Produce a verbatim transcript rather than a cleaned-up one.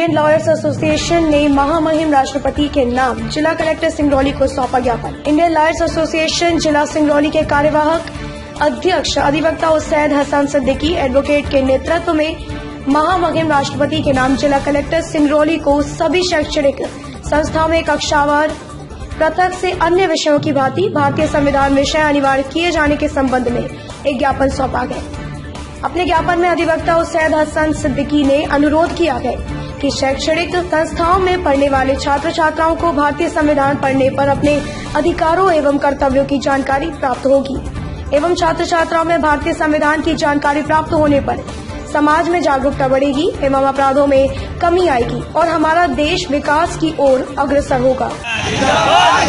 Indian lawyers association ने महामहिम राष्ट्रपति के नाम जिला कलेक्टर सिंगरौली को सौंपा ज्ञापन। इंडियन लॉयर्स एसोसिएशन जिला सिंगरौली के कार्यवाहक अध्यक्ष अधिवक्ता उसैद हसन सिद्दीकी एडवोकेट के नेतृत्व में महामहिम राष्ट्रपति के नाम जिला कलेक्टर सिंगरौली को सभी शैक्षणिक संस्थाओं में कक्षावार पृथक से अन्य विषयों की भांति भारतीय संविधान विषय अनिवार्य किए जाने के संबंध में एक ज्ञापन सौंपा गया। अपने ज्ञापन में अधिवक्ता उसैद हसन सिद्दीकी ने अनुरोध किया है कि शैक्षणिक संस्थाओं में पढ़ने वाले छात्र छात्राओं को भारतीय संविधान पढ़ने पर अपने अधिकारों एवं कर्तव्यों की जानकारी प्राप्त होगी एवं छात्र छात्राओं में भारतीय संविधान की जानकारी प्राप्त होने पर समाज में जागरूकता बढ़ेगी एवं अपराधों में कमी आएगी और हमारा देश विकास की ओर अग्रसर होगा।